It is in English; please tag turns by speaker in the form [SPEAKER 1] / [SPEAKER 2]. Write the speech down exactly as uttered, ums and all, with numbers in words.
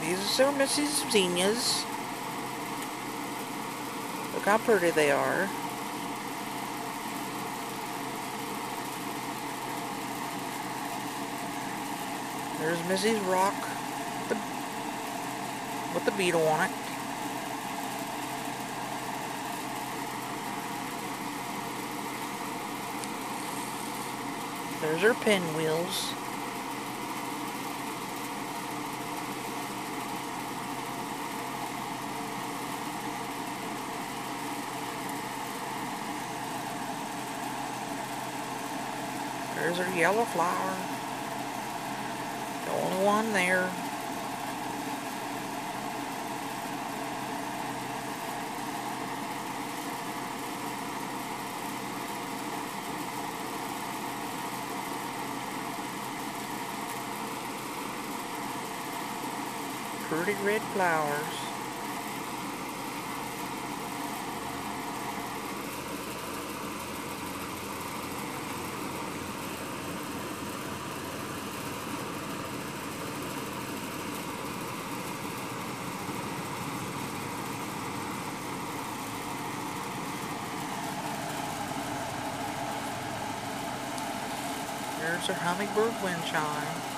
[SPEAKER 1] These are Missus Zinnias. Look how pretty they are. There's Missus Rock the, with the beetle on it. There's her pinwheels. There's her yellow flower. The only one there. Pretty red flowers. There's our hummingbird wind chime.